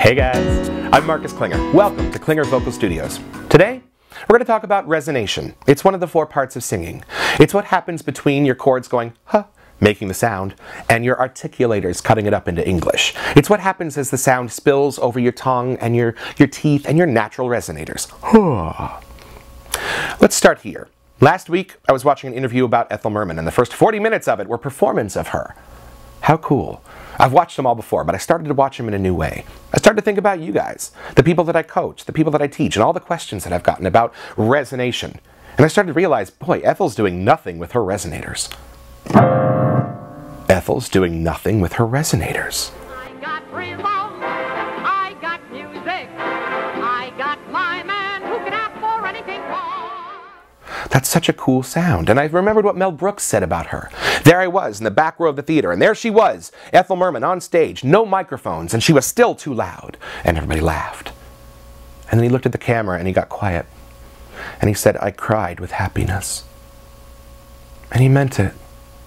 Hey guys, I'm Marcus Klinger. Welcome to Klinger Vocal Studios. Today, we're going to talk about resonation. It's one of the 4 parts of singing. It's what happens between your chords going, huh, making the sound, and your articulators cutting it up into English. It's what happens as the sound spills over your tongue and your teeth and your natural resonators. Let's start here. Last week, I was watching an interview about Ethel Merman, and the first 40 minutes of it were performance of her. How cool. I've watched them all before, but I started to watch them in a new way. I started to think about you guys, the people that I coach, the people that I teach, and all the questions that I've gotten about resonation. And I started to realize, boy, Ethel's doing nothing with her resonators. Ethel's doing nothing with her resonators. I got rhythm, I got music, I got my man who can ask for anything more. That's such a cool sound, and I remembered what Mel Brooks said about her. There I was in the back row of the theater, and there she was, Ethel Merman on stage, no microphones, and she was still too loud, and everybody laughed. And then he looked at the camera and he got quiet, and he said, I cried with happiness. And he meant it.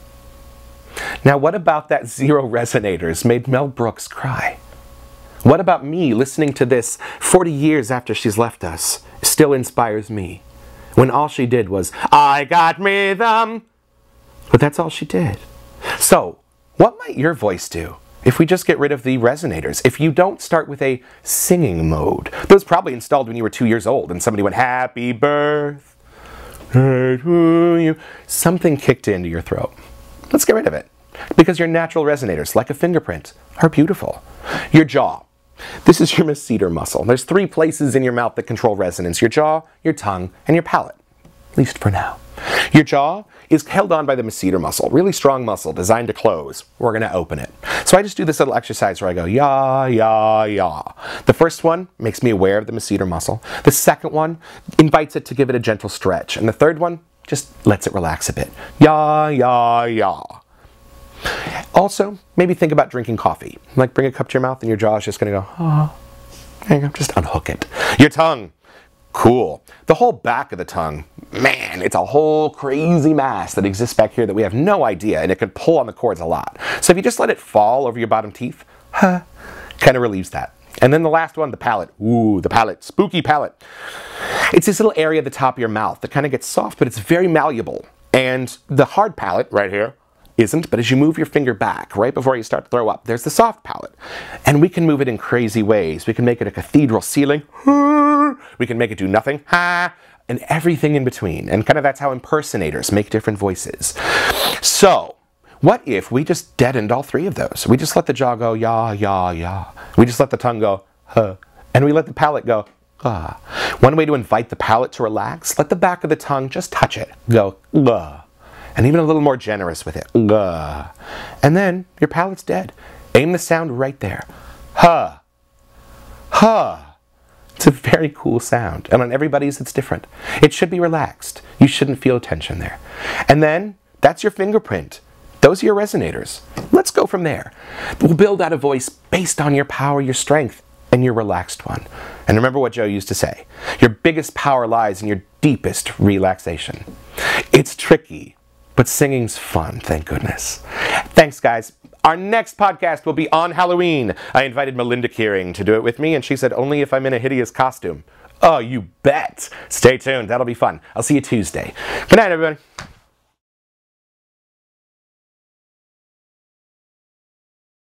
Now what about that 0 resonators made Mel Brooks cry? What about me listening to this 40 years after she's left us still inspires me? When all she did was, I got rhythm. But that's all she did. So, what might your voice do if we just get rid of the resonators? If you don't start with a singing mode. Those probably installed when you were 2 years old and somebody went, happy birthday to you. Something kicked into your throat. Let's get rid of it. Because your natural resonators, like a fingerprint, are beautiful. Your jaw. This is your masseter muscle. There's 3 places in your mouth that control resonance. Your jaw, your tongue, and your palate. At least for now. Your jaw is held on by the masseter muscle. Really strong muscle designed to close. We're going to open it. So I just do this little exercise where I go, yaw, yaw, yaw. The first one makes me aware of the masseter muscle. The second one invites it to give it a gentle stretch. And the third one just lets it relax a bit. Yaw, yaw, yaw. Also, maybe think about drinking coffee. Like bring a cup to your mouth and your jaw is just going to go, oh, there you go, just unhook it. Your tongue, cool. The whole back of the tongue, man, it's a whole crazy mass that exists back here that we have no idea, and it could pull on the cords a lot. So if you just let it fall over your bottom teeth, kind of relieves that. And then the last one, the palate. Ooh, the palate, spooky palate. It's this little area at the top of your mouth that kind of gets soft, but it's very malleable. And the hard palate right here isn't, but as you move your finger back, right before you start to throw up, there's the soft palate. And we can move it in crazy ways. We can make it a cathedral ceiling. We can make it do nothing. And everything in between. And kind of that's how impersonators make different voices. So, what if we just deadened all 3 of those? We just let the jaw go, yaw, yaw, yaw. We just let the tongue go, huh. And we let the palate go, ah. One way to invite the palate to relax, let the back of the tongue just touch it. Go, ah. And even a little more generous with it. Ugh. And then your palate's dead. Aim the sound right there. Huh. Huh. It's a very cool sound. And on everybody's it's different. It should be relaxed. You shouldn't feel tension there. And then that's your fingerprint. Those are your resonators. Let's go from there. We'll build out a voice based on your power, your strength, and your relaxed one. And remember what Joe used to say. Your biggest power lies in your deepest relaxation. It's tricky. But singing's fun, thank goodness. Thanks, guys. Our next podcast will be on Halloween. I invited Melinda Kearing to do it with me, and she said only if I'm in a hideous costume. Oh, you bet. Stay tuned. That'll be fun. I'll see you Tuesday. Good night, everybody.